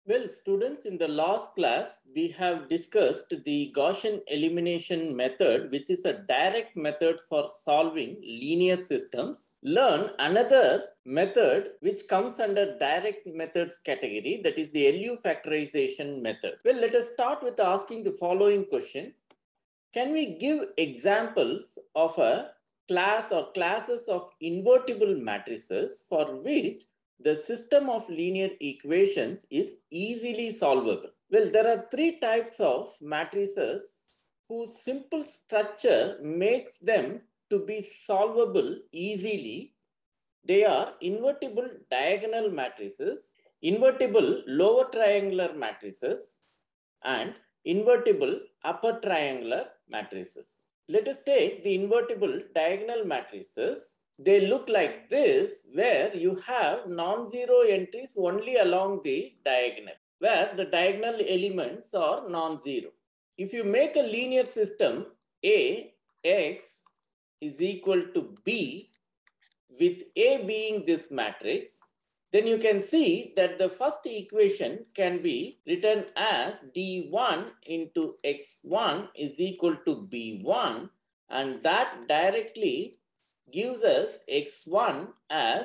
Well, students, in the last class, we have discussed the Gaussian elimination method, which is a direct method for solving linear systems. Learn another method which comes under direct methods category, that is the LU factorization method. Well, let us start with asking the following question. Can we give examples of a class or classes of invertible matrices for which the system of linear equations is easily solvable? Well, there are three types of matrices whose simple structure makes them to be solvable easily. They are invertible diagonal matrices, invertible lower triangular matrices, and invertible upper triangular matrices. Let us take the invertible diagonal matrices. They look like this, where you have non-zero entries only along the diagonal, where the diagonal elements are non-zero. If you make a linear system Ax is equal to B, with A being this matrix, then you can see that the first equation can be written as D1 into X1 is equal to B1, and that directly gives us X1 as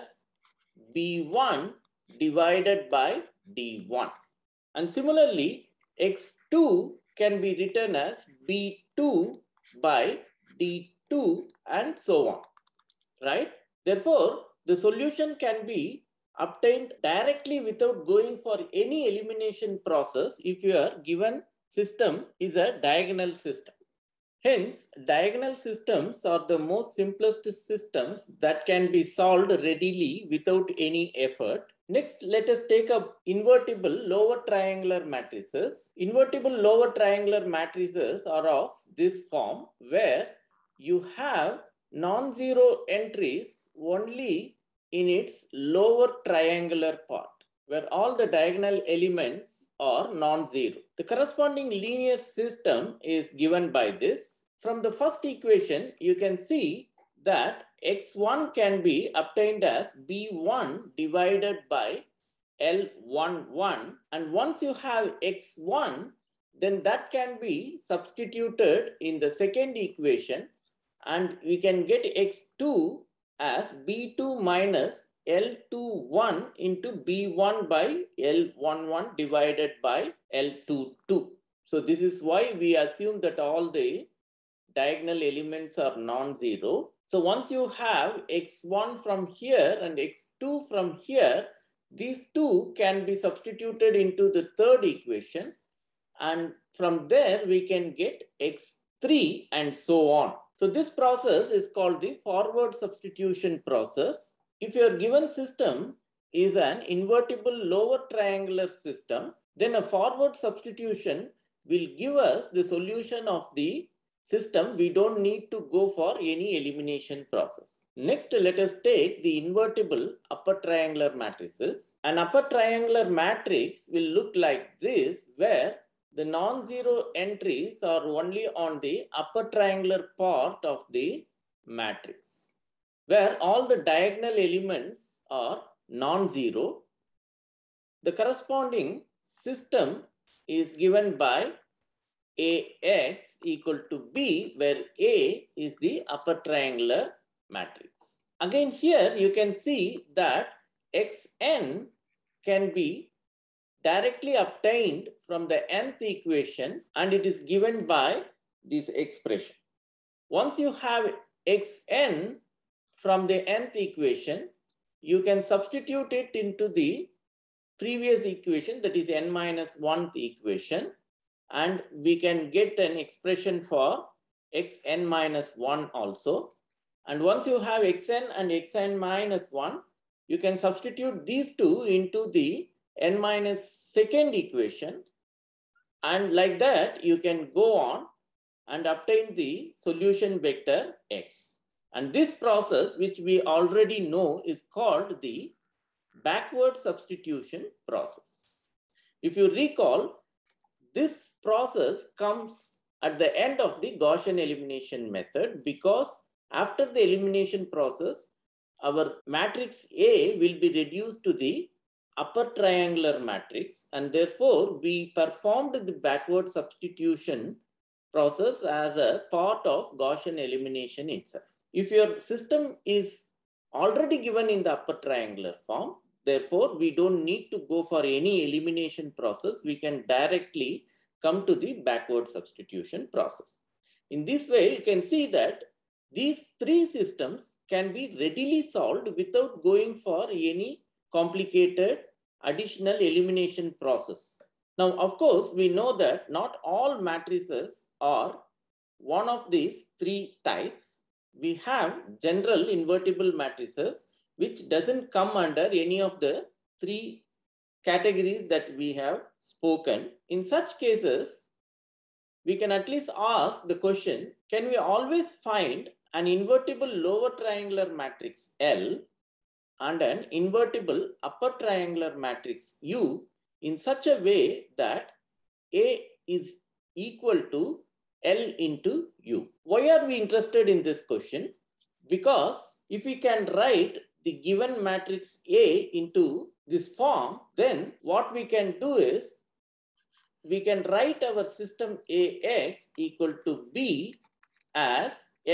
B1 divided by D1. And similarly, X2 can be written as B2 by D2 and so on, right? Therefore, the solution can be obtained directly without going for any elimination process if your given system is a diagonal system. Hence, diagonal systems are the most simplest systems that can be solved readily without any effort. Next, let us take up invertible lower triangular matrices. Invertible lower triangular matrices are of this form, where you have non-zero entries only in its lower triangular part, where all the diagonal elements are non-zero. The corresponding linear system is given by this. From the first equation, you can see that X1 can be obtained as B1 divided by L11. And once you have X1, then that can be substituted in the second equation, and we can get X2 as B2 minus L21 into B1 by L11 divided by L22. So this is why we assume that all the diagonal elements are non-zero. So once you have X1 from here and X2 from here, these two can be substituted into the third equation, and from there we can get X3 and so on. So this process is called the forward substitution process. If your given system is an invertible lower triangular system, then a forward substitution will give us the solution of the system. We don't need to go for any elimination process. Next, let us take the invertible upper triangular matrices. An upper triangular matrix will look like this, where the non-zero entries are only on the upper triangular part of the matrix, where all the diagonal elements are non-zero. The corresponding system is given by Ax equal to B, where A is the upper triangular matrix. Again, here you can see that Xn can be directly obtained from the nth equation, and it is given by this expression. Once you have Xn from the nth equation, you can substitute it into the previous equation, that is n minus 1th equation, and we can get an expression for Xn minus 1 also. And once you have Xn and Xn minus 1, you can substitute these two into the n minus 2nd equation, and like that you can go on and obtain the solution vector x. And this process, which we already know, is called the backward substitution process. If you recall, this process comes at the end of the Gaussian elimination method, because after the elimination process, our matrix A will be reduced to the upper triangular matrix, and therefore we performed the backward substitution process as a part of Gaussian elimination itself. If your system is already given in the upper triangular form, therefore we don't need to go for any elimination process. We can directly come to the backward substitution process. In this way, you can see that these three systems can be readily solved without going for any complicated additional elimination process. Now, of course, we know that not all matrices are one of these three types. We have general invertible matrices, which doesn't come under any of the three categories that we have spoken. In such cases, we can at least ask the question, can we always find an invertible lower triangular matrix L and an invertible upper triangular matrix U in such a way that A is equal to L into U? Why are we interested in this question? Because if we can write the given matrix A into this form, then what we can do is we can write our system AX equal to B as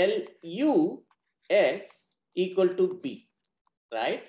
LUX equal to B, right?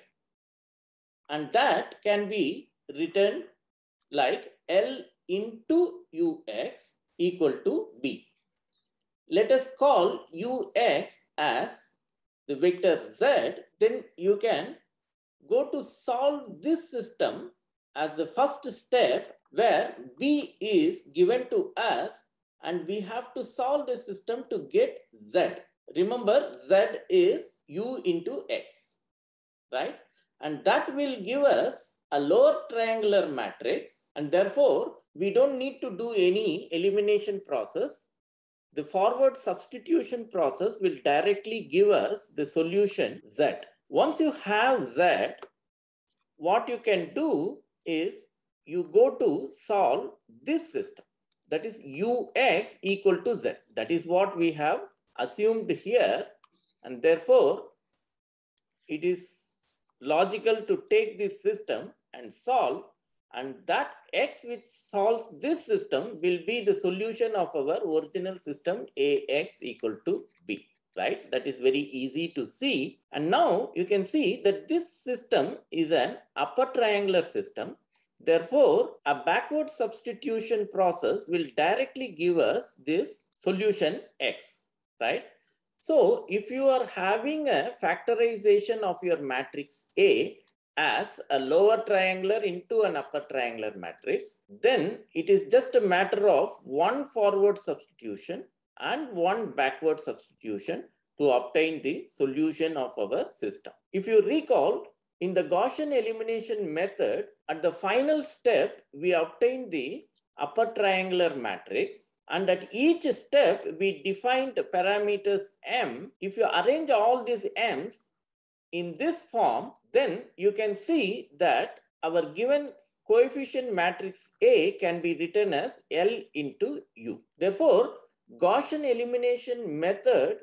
And that can be written like L into UX equal to B. Let us call UX as the vector Z, then you can go to solve this system as the first step where B is given to us and we have to solve the system to get Z. Remember, Z is U into X, right? And that will give us a lower triangular matrix, and therefore we don't need to do any elimination process. The forward substitution process will directly give us the solution Z. Once you have Z, what you can do is you go to solve this system. That is UX equal to Z. That is what we have assumed here. And therefore, it is logical to take this system and solve. And that X which solves this system will be the solution of our original system AX equal to B. Right? That is very easy to see. And now you can see that this system is an upper triangular system. Therefore, a backward substitution process will directly give us this solution X, right? So if you are having a factorization of your matrix A as a lower triangular into an upper triangular matrix, then it is just a matter of one forward substitution and one backward substitution to obtain the solution of our system. If you recall, in the Gaussian elimination method, at the final step, we obtain the upper triangular matrix, and at each step, we defined parameters M. If you arrange all these M's in this form, then you can see that our given coefficient matrix A can be written as L into U. Therefore, Gaussian elimination method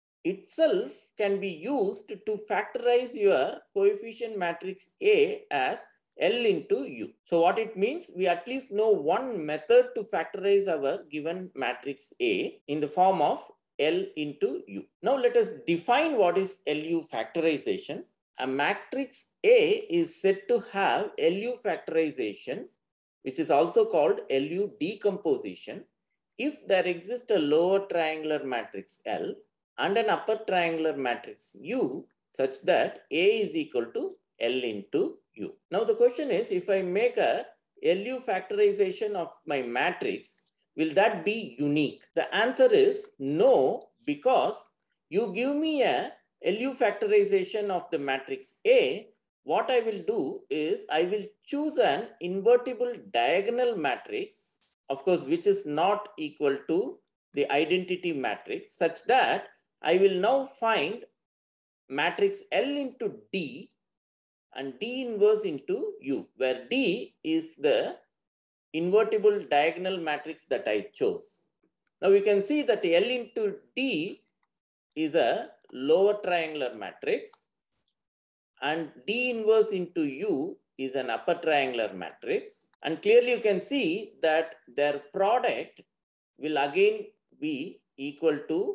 itself can be used to factorize your coefficient matrix A as L into U. So what it means, we at least know one method to factorize our given matrix A in the form of L into U. Now let us define what is LU factorization. A matrix A is said to have LU factorization, which is also called LU decomposition, if there exists a lower triangular matrix L and an upper triangular matrix U such that A is equal to L into U. Now the question is, if I make a LU factorization of my matrix, will that be unique? The answer is no, because you give me a LU factorization of the matrix A, what I will do is I will choose an invertible diagonal matrix, of course, which is not equal to the identity matrix, such that I will now find matrix L into D and D inverse into U, where D is the invertible diagonal matrix that I chose. Now we can see that L into D is a lower triangular matrix and D inverse into U is an upper triangular matrix. And clearly you can see that their product will again be equal to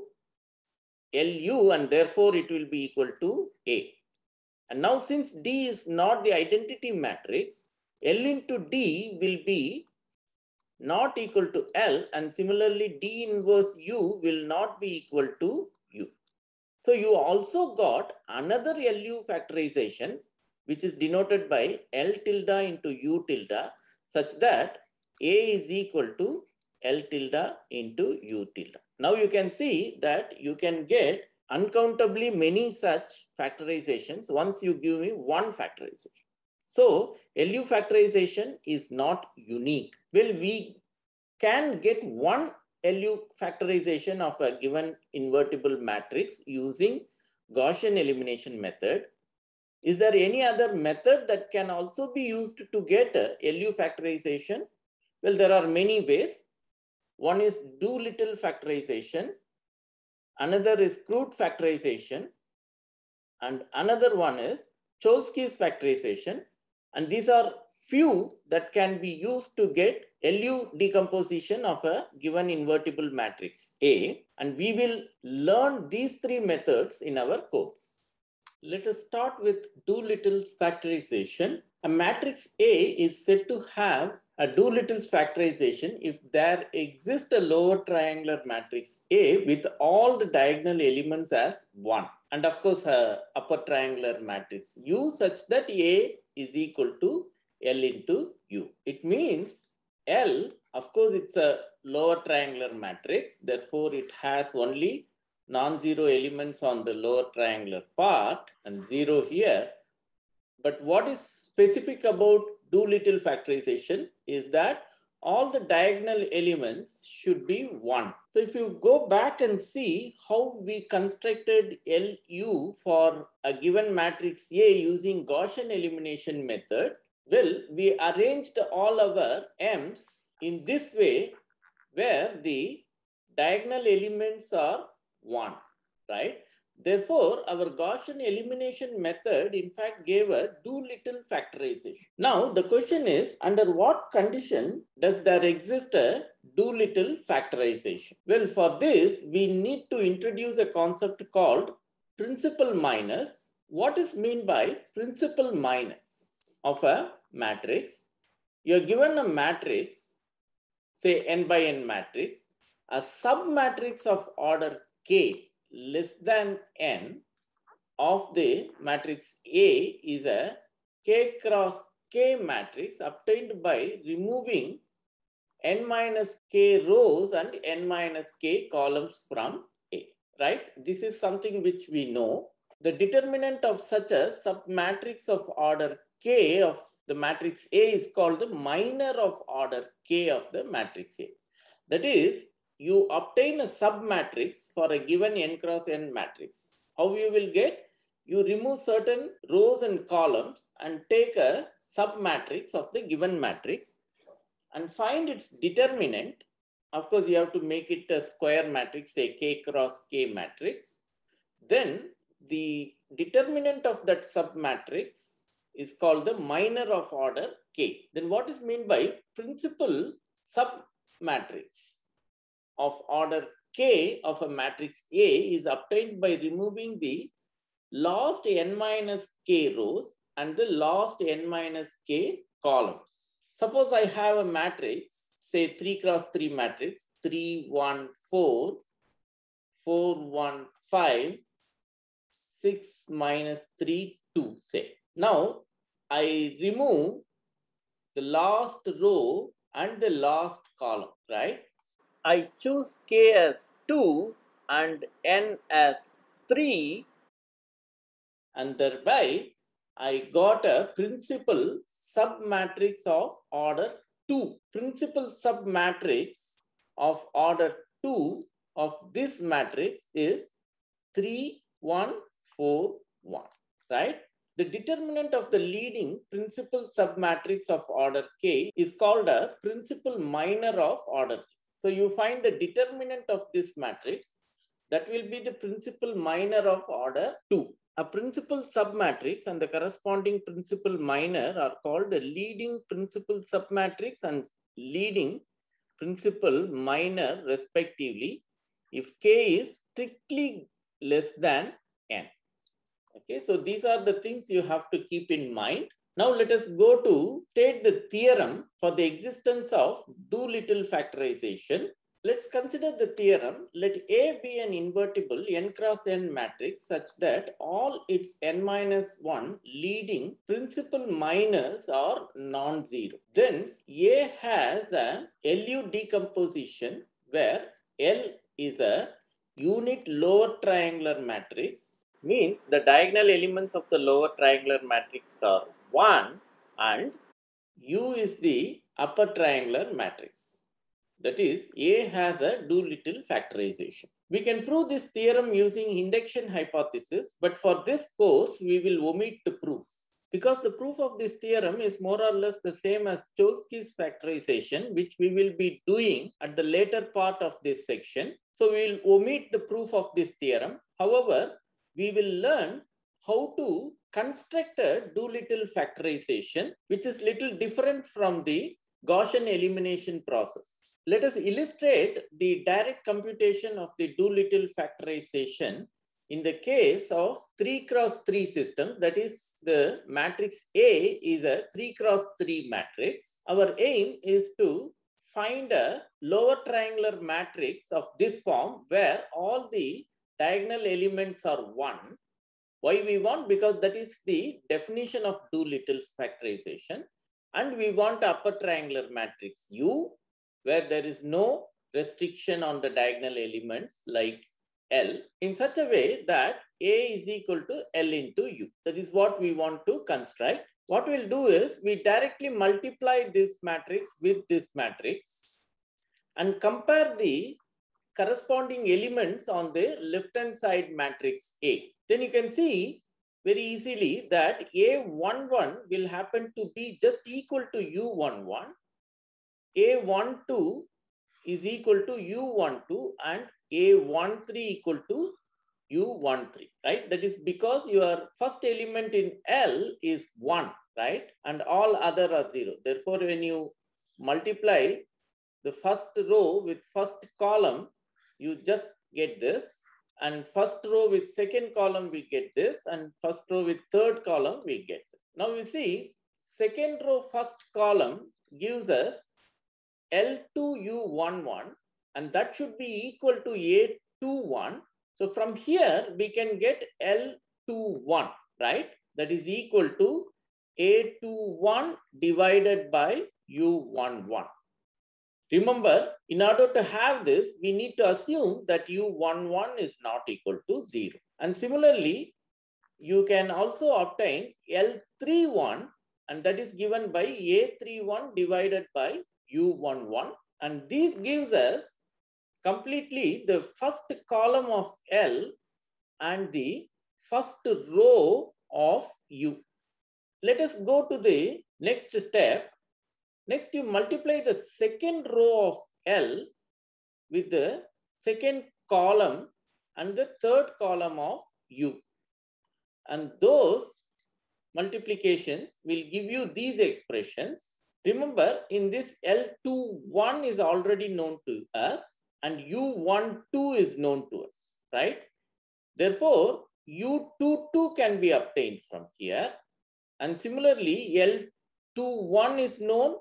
LU, and therefore it will be equal to A. And now since D is not the identity matrix, L into D will be not equal to L, and similarly D inverse U will not be equal to U. So you also got another LU factorization, which is denoted by L tilde into U tilde, such that A is equal to L tilde into U tilde. Now you can see that you can get uncountably many such factorizations once you give me one factorization. So LU factorization is not unique. Well, we can get one LU factorization of a given invertible matrix using Gaussian elimination method. Is there any other method that can also be used to get a LU factorization? Well, there are many ways. One is Doolittle factorization, another is Crude factorization, and another one is Cholesky's factorization. And these are few that can be used to get LU decomposition of a given invertible matrix A. And we will learn these three methods in our course. Let us start with Doolittle's factorization. A matrix A is said to have a Doolittle's factorization if there exists a lower triangular matrix A with all the diagonal elements as 1. And of course, a upper triangular matrix U such that A is equal to L into U. It means L, of course, it's a lower triangular matrix. Therefore, it has only non-zero elements on the lower triangular part and 0 here. But what is specific about Doolittle factorization is that all the diagonal elements should be 1. So if you go back and see how we constructed LU for a given matrix A using Gaussian elimination method, well, we arranged all our M's in this way where the diagonal elements are 1, right? Therefore, our Gaussian elimination method in fact gave a Doolittle factorization. Now, the question is, under what condition does there exist a Doolittle factorization? Well, for this, we need to introduce a concept called principal minus. What is meant by principal minus of a matrix? You are given a matrix, say n by n matrix, a submatrix of order K less than n of the matrix A is a K cross K matrix obtained by removing n minus K rows and n minus K columns from A, right? This is something which we know. The determinant of such a submatrix of order K of the matrix A is called the minor of order K of the matrix A. That is, you obtain a submatrix for a given n cross n matrix. How you will get? You remove certain rows and columns and take a submatrix of the given matrix and find its determinant. Of course, you have to make it a square matrix, say K cross K matrix. Then the determinant of that submatrix is called the minor of order K. Then what is meant by principal submatrix of order K of a matrix A is obtained by removing the last n minus K rows and the last n minus K columns. Suppose I have a matrix, say 3 cross 3 matrix, 3, 1, 4, 4, 1, 5, 6 minus 3, 2, say. Now, I remove the last row and the last column, right? I choose K as 2 and N as 3, and thereby I got a principal submatrix of order 2. Principal submatrix of order 2 of this matrix is 3, 1, 4, 1, right? The determinant of the leading principal submatrix of order K is called a principal minor of order K. So you find the determinant of this matrix. that will be the principal minor of order 2. A principal submatrix and the corresponding principal minor are called the leading principal submatrix and leading principal minor respectively if K is strictly less than N. Okay, so these are the things you have to keep in mind. Now let us go to state the theorem for the existence of Doolittle factorization. Let's consider the theorem. Let A be an invertible n cross n matrix such that all its n minus 1 leading principal minors are non-zero. Then A has an LU decomposition where L is a unit lower triangular matrix, means the diagonal elements of the lower triangular matrix are 1 and U is the upper triangular matrix. That is, A has a Doolittle factorization. We can prove this theorem using induction hypothesis, but for this course, we will omit the proof. Because the proof of this theorem is more or less the same as Cholesky's factorization, which we will be doing at the later part of this section. So we will omit the proof of this theorem. However, we will learn how to construct a Doolittle factorization, which is little different from the Gaussian elimination process. Let us illustrate the direct computation of the Doolittle factorization in the case of 3 cross 3 system. That is, the matrix A is a 3 cross 3 matrix. Our aim is to find a lower triangular matrix of this form where all the diagonal elements are 1. Why we want? Because that is the definition of Doolittle's factorization. And we want upper triangular matrix U, where there is no restriction on the diagonal elements like L, in such a way that A is equal to L into U. That is what we want to construct. What we'll do is we directly multiply this matrix with this matrix and compare the corresponding elements on the left-hand side matrix A. Then you can see very easily that A11 will happen to be just equal to U11. A12 is equal to U12 and A13 equal to U13, right? That is because your first element in L is 1, right? And all other are 0. Therefore, when you multiply the first row with first column, you just get this. And first row with second column, we get this. And first row with third column, we get this. Now you see, second row first column gives us L2U11, and that should be equal to A21. So from here, we can get L21, right? That is equal to A21 divided by U11. Remember, in order to have this, we need to assume that U11 is not equal to 0. And similarly, you can also obtain L31, and that is given by A31 divided by U11. And this gives us completely the first column of L and the first row of U. Let us go to the next step. Next, you multiply the second row of L with the second column and the third column of U. And those multiplications will give you these expressions. Remember, in this L21 is already known to us and U12 is known to us, right? Therefore, U22 can be obtained from here. And similarly, L21 is known,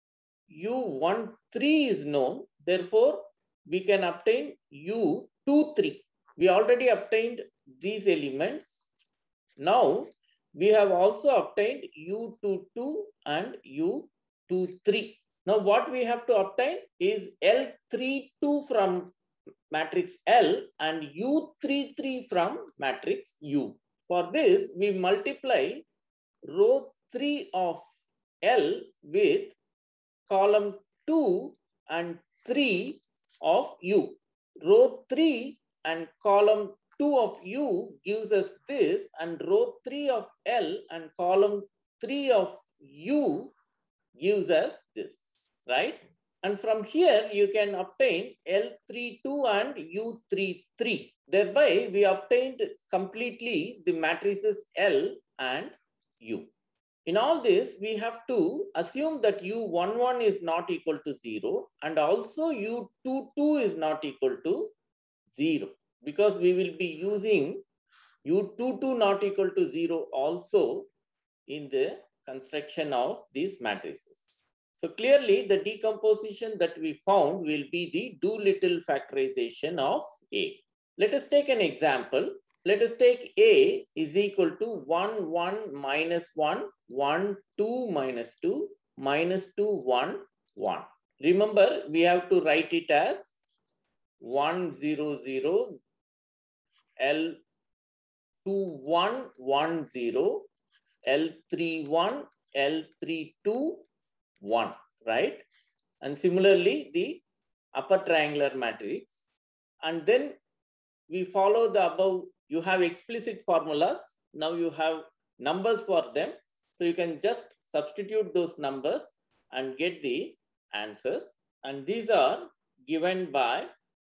U13 is known. Therefore, we can obtain U23. We already obtained these elements. Now, we have also obtained U22 and U23. Now, what we have to obtain is L32 from matrix L and U33 from matrix U. For this, we multiply row 3 of L with column 2 and 3 of U. Row 3 and column 2 of U gives us this, and row 3 of L and column 3 of U gives us this, right? And from here, you can obtain L32 and U33. Thereby, we obtained completely the matrices L and U. In all this, we have to assume that U11 is not equal to 0 and also U22 is not equal to 0, because we will be using U22 not equal to 0 also in the construction of these matrices. So clearly the decomposition that we found will be the Doolittle factorization of A. Let us take an example. Let us take A is equal to 1, 1, minus 1, 1, 2, minus 2, minus 2, 1, 1. Remember, we have to write it as 1, 0, 0, L2, 1, 1, 0, L31, L32, 1, right? And similarly, the upper triangular matrix. And then we follow the above. You have explicit formulas. Now you have numbers for them. So you can just substitute those numbers and get the answers. And these are given by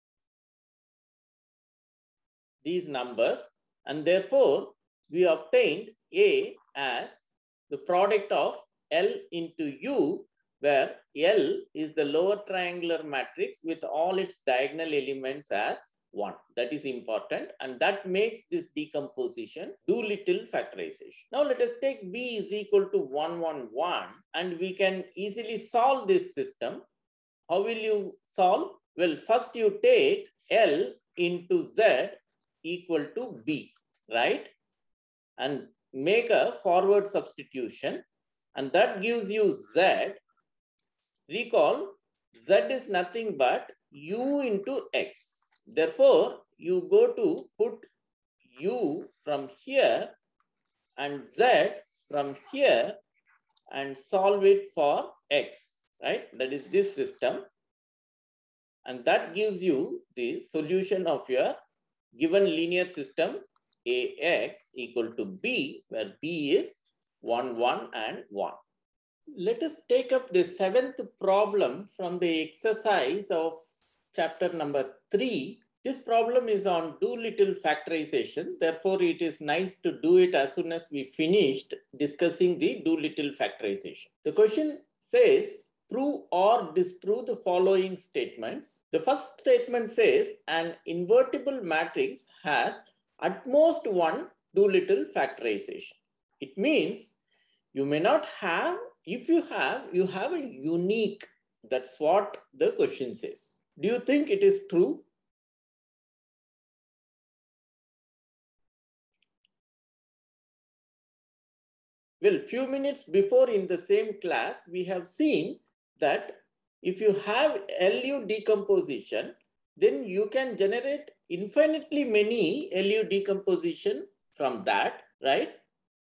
these numbers. And therefore, we obtained A as the product of L into U, where L is the lower triangular matrix with all its diagonal elements as 1. That is important, and that makes this decomposition Doolittle factorization. Now let us take B is equal to 1, 1, 1, and we can easily solve this system. How will you solve? Well, first you take L into Z equal to B, right? And make a forward substitution, and that gives you Z. Recall, Z is nothing but U into X. Therefore, you go to put U from here and Z from here and solve it for X, right? That is this system. And that gives you the solution of your given linear system AX equal to B, where B is 1, 1, and 1. Let us take up the 7th problem from the exercise of chapter number 3. This problem is on Doolittle factorization. Therefore, it is nice to do it as soon as we finished discussing the Doolittle factorization. The question says, prove or disprove the following statements. The first statement says an invertible matrix has at most one Doolittle factorization. It means you may not have, if you have a unique. That's what the question says. Do you think it is true? Well, few minutes before in the same class, we have seen that if you have LU decomposition, then you can generate infinitely many LU decomposition from that, right?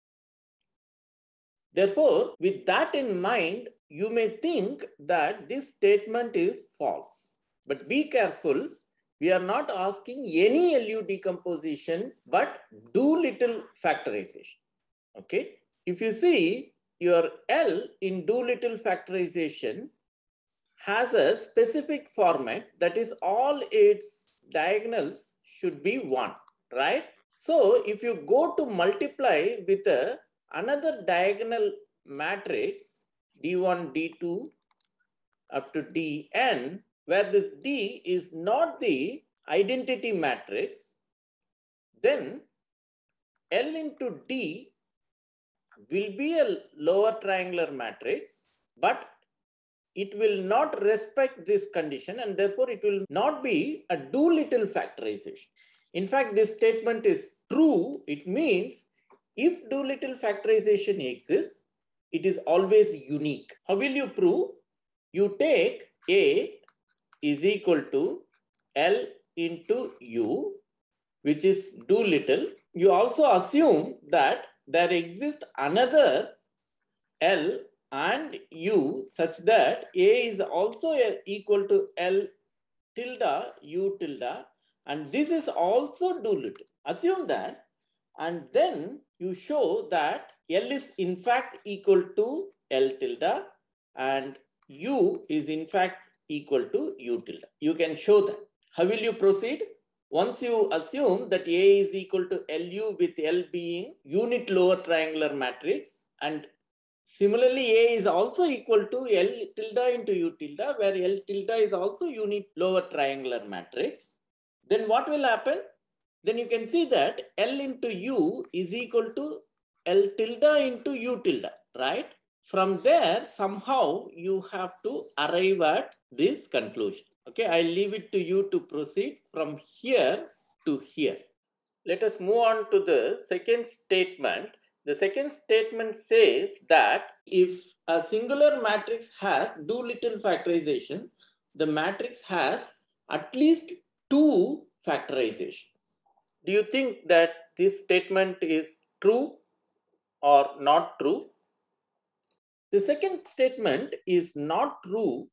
Therefore, with that in mind, you may think that this statement is false. But be careful, we are not asking any LU decomposition, but Doolittle factorization, okay? If you see, your L in Doolittle factorization has a specific format, that is all its diagonals should be 1, right? So if you go to multiply with another diagonal matrix, D1, D2 up to Dn, where this D is not the identity matrix, then L into D will be a lower triangular matrix, but it will not respect this condition, and therefore it will not be a Doolittle factorization. In fact, this statement is true. It means if Doolittle factorization exists, it is always unique. How will you prove? You take A is equal to L into U, which is Doolittle. You also assume that there exists another L and U such that A is also equal to L tilde U tilde, and this is also Doolittle. Assume that, and then you show that L is in fact equal to L tilde and U is in fact equal to U tilde. You can show that. How will you proceed? Once you assume that A is equal to LU with L being unit lower triangular matrix, and similarly A is also equal to L tilde into U tilde, where L tilde is also unit lower triangular matrix, then what will happen? Then you can see that L into U is equal to L tilde into U tilde, right? From there, somehow you have to arrive at this conclusion. Okay, I'll leave it to you to proceed from here to here. Let us move on to the second statement. The second statement says that if a singular matrix has Doolittle factorization, the matrix has at least two factorizations. Do you think that this statement is true or not true? The second statement is not true.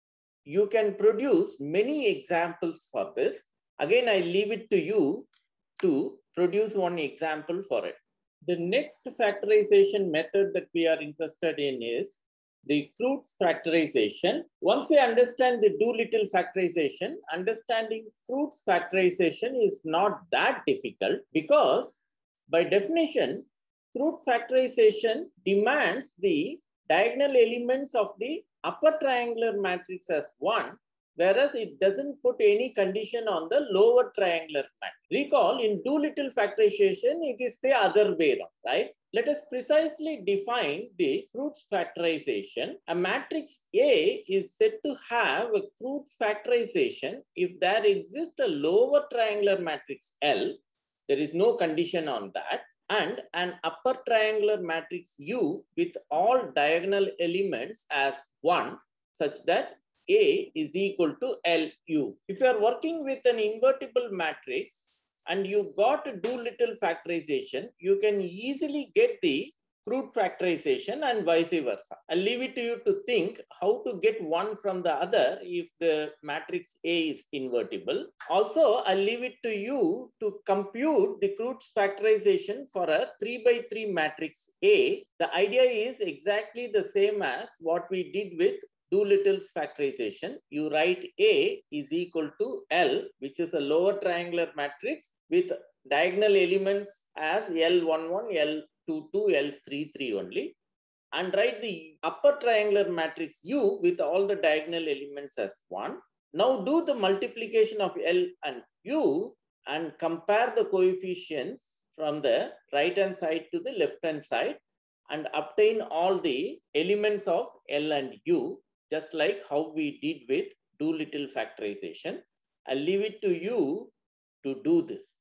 You can produce many examples for this. Again, I leave it to you to produce one example for it. The next factorization method that we are interested in is the Croots factorization. Once we understand the Doolittle factorization, understanding Croots factorization is not that difficult, because by definition, Croots factorization demands the diagonal elements of the upper triangular matrix as 1, whereas it doesn't put any condition on the lower triangular matrix. Recall, in Doolittle factorization, it is the other way around, right? Let us precisely define the Croots factorization. A matrix A is said to have a Croots factorization if there exists a lower triangular matrix L. There is no condition on that. And an upper triangular matrix U with all diagonal elements as 1, such that A is equal to LU. If you are working with an invertible matrix and you got a Doolittle factorization, you can easily get the Croots factorization and vice versa. I'll leave it to you to think how to get one from the other if the matrix A is invertible. Also, I'll leave it to you to compute the Croots factorization for a 3x3 matrix A. The idea is exactly the same as what we did with Doolittle's factorization. You write A is equal to L, which is a lower triangular matrix with diagonal elements as L11, L22, L33 only, and write the upper triangular matrix U with all the diagonal elements as 1. Now do the multiplication of L and U and compare the coefficients from the right hand side to the left hand side and obtain all the elements of L and U, just like how we did with Doolittle factorization. I'll leave it to you to do this.